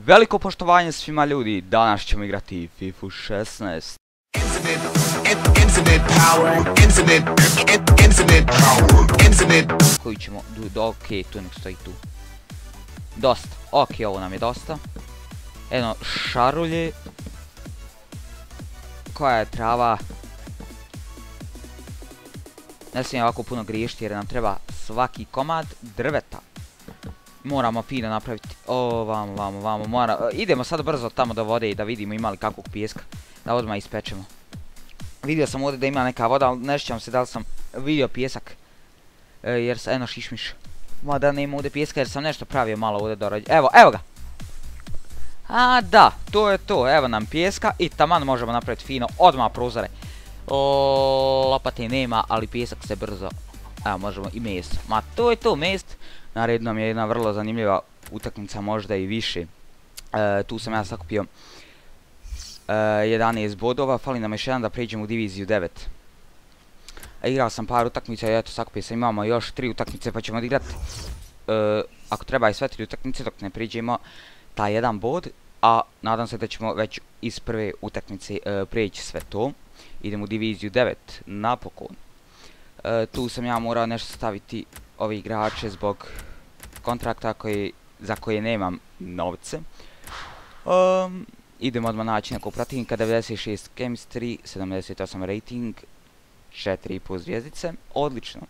Veliko poštovanje svima ljudi, danas ćemo igrati FIFA 16. Koji ćemo, okej, tu nek stoji tu. Dosta, okej, ovo nam je dosta. Eno, šarulje. Koja je trava? Ne smijem ovako puno griješiti jer nam treba svaki komad drveta. Moramo fino napraviti, vamo, idemo sad brzo tamo do vode i da vidimo ima li kakvog pijeska. Da odmah ispečemo. Vidio sam ovdje da ima neka voda, ali ne sjećam se da li sam vidio pijesak. Jer eno šišmiš. Mada nema ovdje pijeska jer sam nešto pravio malo ovdje dorađe. Evo ga. A da, to je to, evo nam pijeska i taman možemo napraviti fino odmah prozore. Lopate nema, ali pijesak se brzo. Evo možemo i meso. Ma to je to, mest. Na redu nam je jedna vrlo zanimljiva utakmica, možda i više. Tu sam ja sakupio 11 bodova, fali nam još jedan da pređemo u diviziju 9. Igrao sam par utakmica i eto sakupio sam, imamo još 3 utakmice pa ćemo odigrati ako treba i sve 3 utakmice dok ne priđemo taj jedan bod. A nadam se da ćemo već iz prve utakmice preći sve to. Idemo u diviziju 9 napokon. Tu sam ja morao nešto staviti ove igrače zbog kontrakta za koje nemam novce. Idemo odmah naći nekog protivnika, 96 chemistry, 78 rating, 4,5 zvjezdice, odlično.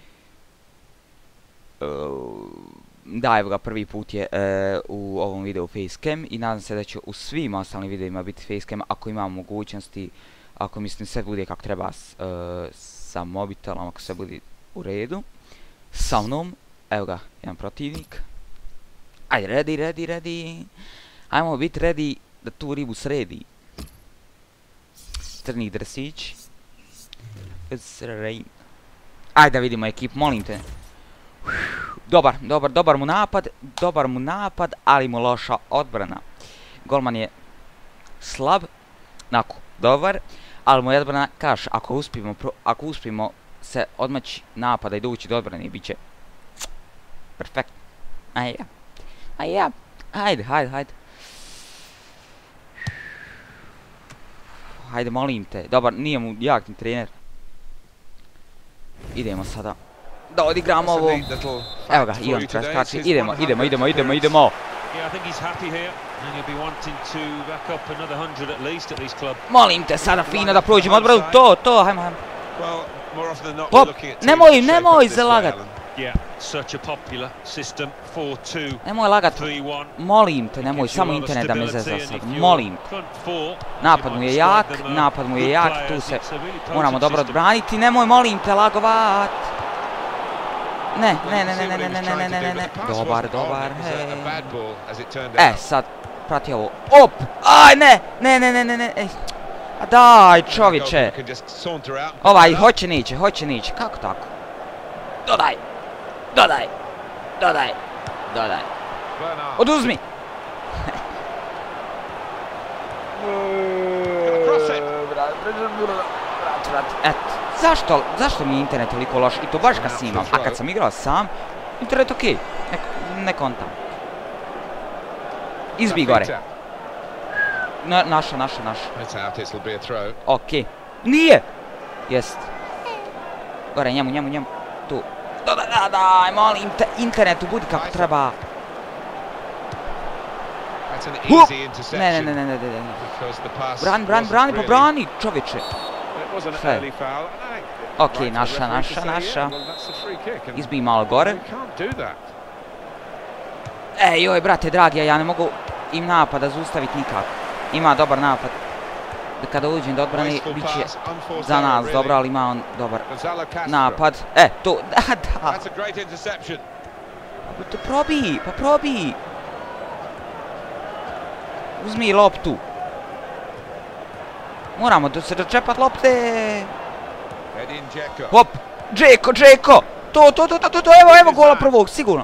Da, evo ga, prvi put je u ovom videu facecam i nadam se da će u svim ostalim videima biti facecam ako imam mogućnosti, ako mislim sve bude kako treba sa mobitelom, ako sve bude u redu. Sa mnom, evo ga, jedan protivnik. Ajde, ready. Ajmo biti ready da tu ribu sredi. Crni dresić. Ajde da vidimo ekipu, molim te. Dobar mu napad, ali mu loša odbrana. Golman je slab, nako, dobar, ali mu je odbrana kaš. Ako uspijemo se odmaći napada i doći do odbrane, bit će perfekt. Ajde. Hajde, molim te. Dobar, nije mu jak ni trener. Idemo sada da odigramo ovo. Evo ga, i on preskače. Idemo. Molim te sada fino da prođemo odbranu. To, hajmo. Hop, nemoj zalagat. Nemoj lagat. Molim te, nemoj, samo internet da me zeza sad. Molim. Napad mu je jak, tu se moramo dobro odbraniti. Nemoj, molim te, lagovat. Ne. Dobar, hej. Sad, prati ovo. Op! Aj, ne. A daj, čovječe. Ovaj, hoće niće. Kako tako? Dodaj. Oduzmi. Eto. Zašto mi je internet toliko loš? I to baš kad snimam. A kad sam igrao sam, internet okej. Ne kontam. Izbij gore. Naša. Okej. Nije! Jest. Gore, njemu. Tu. Daj, molim te, internetu, budi kako treba. Ne. Brani, čovječe. Sve. Okej, naša. Izbij malo gore. Joj, brate dragi, ja ne mogu im napada zaustaviti nikako. Ima dobar napad. Kada uđem do odbrane, bit će za nas dobro, ali ima on dobar napad. To, da. Probi. Uzmi loptu. Moramo se dočepat lopte. Hop, Džeko. To, evo gola prvog, sigurno.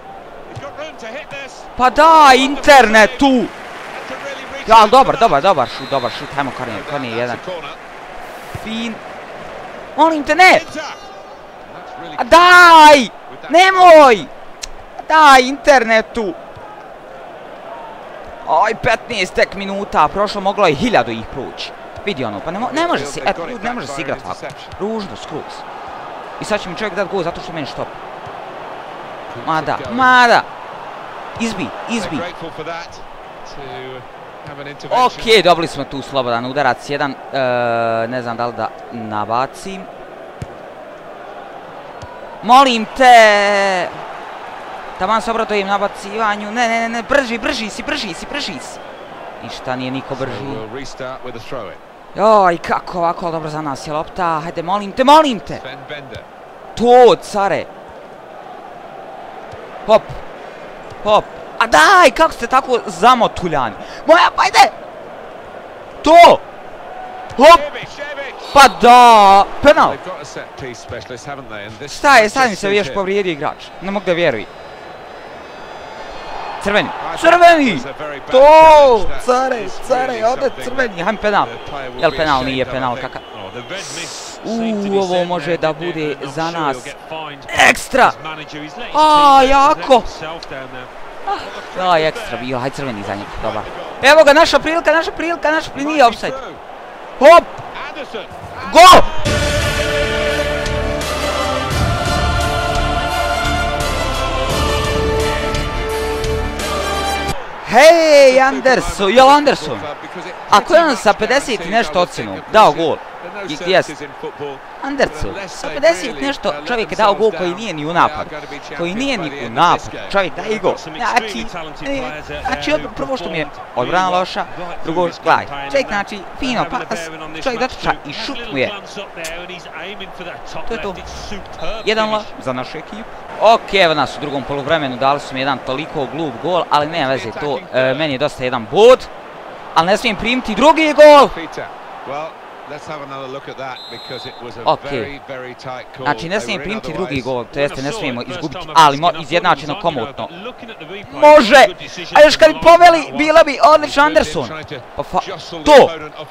Pa da, internetu. Ja, dobar šut, hajmo Kornije, jedan. Fin. Molim te, ne! A daj! Nemoj! Daj, internetu! Aj, 15 tek minuta, prošlo, moglo je 1000 ih proći. Vidi ono, pa ne može se, eto, ne može se igrat ovako. Ružno, skroz. I sad će mi čovjek dat gol zato što meni štop. Mada. Izbi. Okej, dobili smo tu slobodan udarac, jedan, ne znam da li da nabacim. Molim te! Taman se obradujem nabacivanju, ne, brži si. Ništa, nije niko brži. Joj, kako ovako dobro za nas je lopta, hajde, molim te! To, care! Hop! A daj, kako ste tako zamotuljani? Moja, pa ide! To! Hop! Pa da! Penal! Šta je, sad mi se još povrijedio igrač. Ne mogu da vjerujem. Crveni! To! Care, ode crveni, hajme penal. Jel penal, nije penal, kakav? Ovo može da bude za nas ekstra! A, jako! Aj, ekstra bio, hajde crveni za njega, dobar. Evo ga, naša prilika, nije offside. Hop! Gol! Hej, jel Anderson? Ako je on sa 50 i nešto ocenu dao gol, jes, Anderson, sa 50 nešto čovjek je dao gol koji nije ni u napad. Čovjek daje gol. Znači, prvo što mi je odbrana loša, drugo, gledaj, čovjek znači, fino pas, čovjek dotiča i šut mu je. To je to. 1-0 za našu ekipu. Ok, evo nas u drugom poluvremenu, dali su mi jedan toliko glup gol, ali nema veze to, meni je dosta jedan bod, ali ne smijem primiti drugi gol. Ok, znači ne smijem primiti drugi gol, to jeste ne smijemo izgubiti, ali izjednačeno komotno. Može! A još kad bi poveli, bila bi odličan Anderson. To!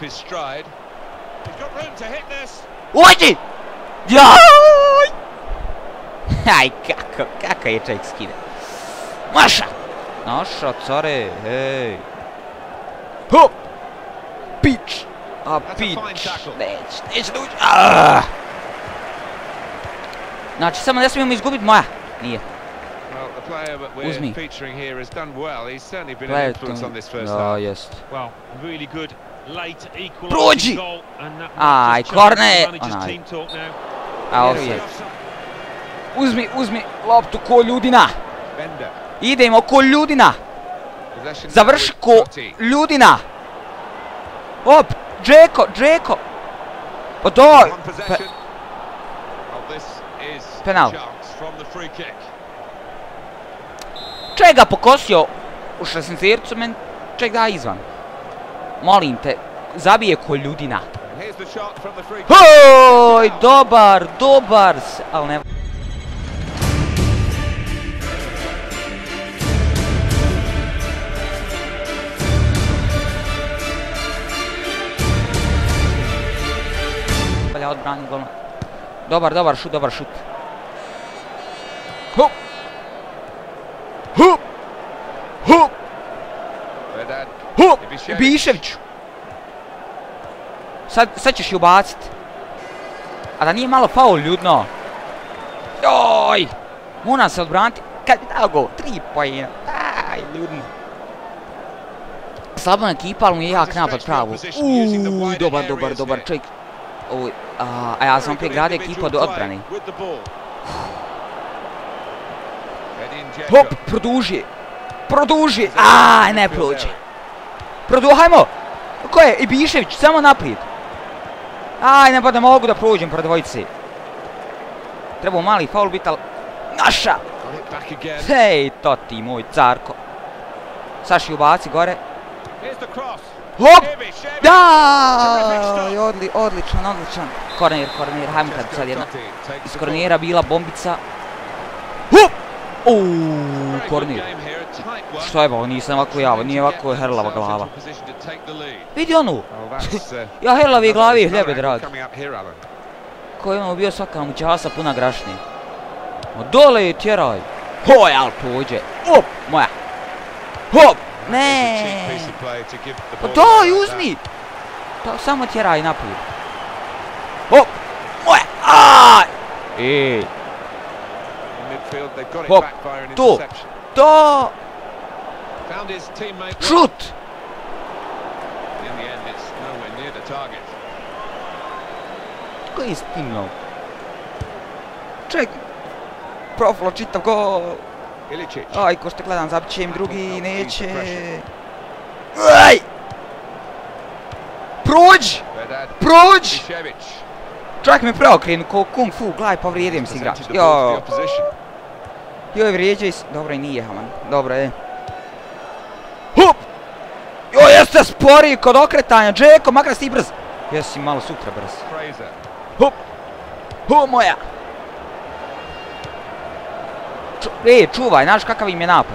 Uđi! Jaj! Aj, kako je čovjek skide. Naša, care, hej. Hop! Pič! A pič, neće da uđe. Znači, samo ne smijemo izgubiti moja. Nije. Uzmi. Da, jest. Prođi! Aj, korne! Onaj. A, offside. Uzmi loptu ko ljudina. Idemo ko ljudina. Završi ko ljudina. Hop! Džeko! Pa doj! Penal. Čovjek ga pokosio u 16-tercu, men čovjek da izvan. Molim te, zabije ko ljudina. Hoj, dobar, ali ne... Odbrani golman. Dobar šut. Hop! Ibišević! Sad ćeš ju ubacit. A da nije malo faul, ljudno. Joj! Mora se odbraniti. Kad bi dao gol? 3 poena. Aj, ljudno. Slabna ekipa, ali mu je jak napad pravo. Dobar čovjek. A ja sam prije gradio ekipu od odbrane. Hop, produži. Aj, ne prođe. Hajmo. Ko je? Ibišević, samo naprijed. Aj, ne pa da mogu da prođem pored dvojice. Trebao mali faul biti, ali... Naša! Hej, to ti moj carko. Saši ubaci gore. Hop! Daj! Odličan. Korner, hajmo kad sad jedna. Iz kornera bila bombica. Hop! Korner. Što je ovo, nisam ovako javo, nije ovako herlava glava. Vidi onu! Ja herlavi glavi hljebe, dragi. Ko je ono bio svaka mu časa puna grašnije. Dole je tjeraj. Hoj, al pođe. Hop, moja. Hop! Ne. Pa daj, uzmi. Samo tjeraj naprijed. Hop. Moje. Ej. Hop. To. Šut. Koji je stimno? Ček. Proflo čitav gol. Aj, ko što gledam, zabit će im drugi, neće. Aj! Prođi! Prođi! Čovjek me preokrenu ko kung fu, gledaj, povrijedim si igrač. Joj, vrijeđaj se. Dobro, i nije, Haman. Dobro je. Hup! Joj, jeste spori kod okretanja, Džeko, makar si brz. Jesi malo sutra brz. Hup! Hup, moja! Čuvaj, znaš kakav im je napad.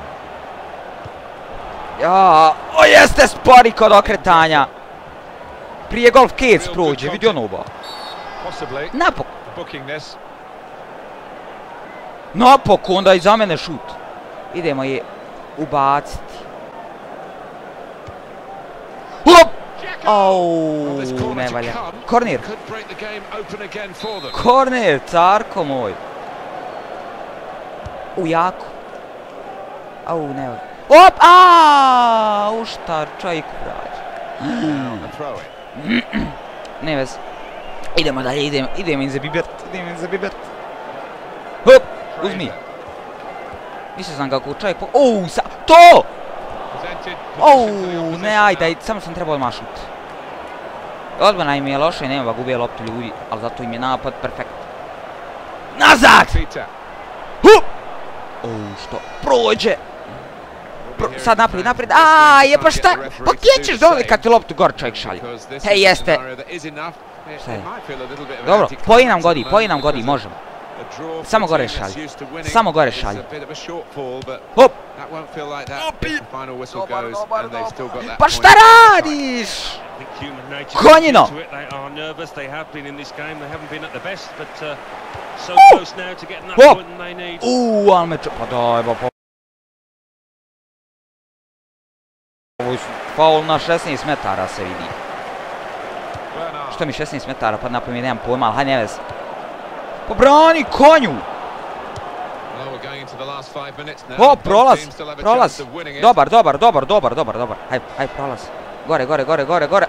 O, jeste spori kod okretanja. Prije golf Kec prođe, vidi ono oba. Napokon. Napokon, onda i za mene šut. Idemo je ubaciti. Hop! Au, ne valja. Korner. Korner, carko moj. Jako. Au, ne valja. Hop! Uštar, čovjek prađe. Ne vez. Idemo dalje, idemo in zabibert. Hop! Uzmi. Mislio sam kako čovjek po... To! Ne, ajde, samo sam trebao odmah šut. Odbrana im je loša i nema gubije loptu ljudi, ali zato im je napad perfekt. Nazad! Hup! Što? Prođe! Sad naprijed. Pa šta? Pa gdje ćeš dole kad ti loptu gore čovjek šalje? Hej, jeste. Dobro, poji nam godi, možemo. Samo gore šalje. Hop! Pa šta radiš? Konjino! Hop! Ali me pa daj, ba faul na 16 metara se vidi. Što mi 16 metara, pa napoj mi nemam pojma, ali hajde ne vez. Pobrani konju! O, prolaz! Dobar. Hajde, prolaz. Gore.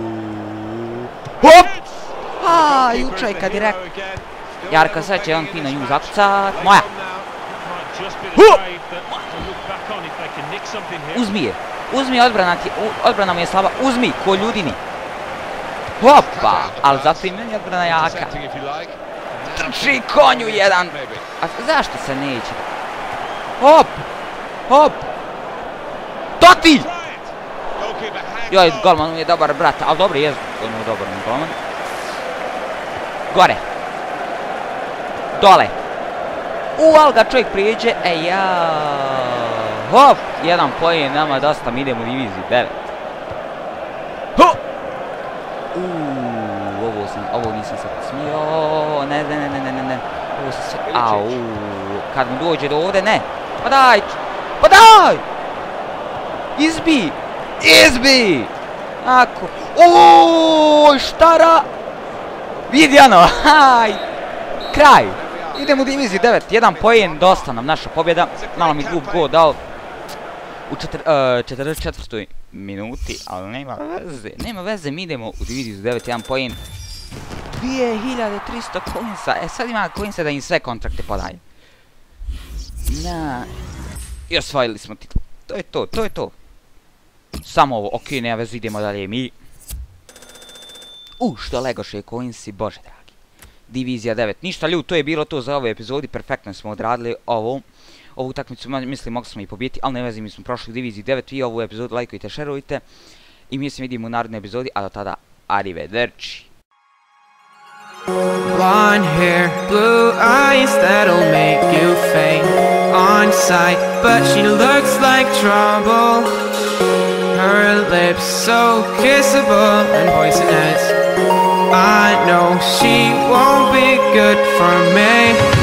Hop! Jučaj kad je rekao. Jarko, sad će on fino nju zakucat. Moja! Hup! Uzmi je, odbrana mu je slaba. Uzmi, ko ljudini. Hopa! Ali zato i meni odbrana jaka. Trči konju jedan. A zašto se neće? Hop! To ti! Joj, golman je dobar, brat. Ali dobro je, on je dobar golman. Gore. Dole. Ali ga čovjek prijeđe. Hop! Jedan pojen, nama dosta, mi idemo u diviziju 9. Hop! Ovo nisam se smio. Ne. Ovo se sve... Kad mu dođe do ovdje, ne. Pa daj! Izbi! Ako... Štara! Vidi ono, kraj! Idemo u diviziju 9, jedan pojen, dosta nam naša pobjeda. Malo mi glup gol dao u 44. minuti, ali nema veze, mi idemo u diviziju 9, jedan pojen. 2300 coinsa, sad ima coinsa da im sve kontrakte podaje. I osvojili smo titul, to je to. Samo ovo, okej, nema veze, idemo dalje mi. Što legoše coinsi, bože dragi. Divizija 9. Ništa ljudi, to je bilo to za ove epizodi, perfektno smo odradili ovu utakmicu, mislim mogli smo i pobijeti, ali ne vezi, mi smo prošli u diviziji 9, vi ovu epizodu lajkujte, šerujte i mi se vidimo u narednoj epizodi, a do tada, arrivederci. Blonde hair, blue eyes, that'll make you faint on sight, but she looks like trouble. Her lips so kissable and poisonous. I know she won't be good for me.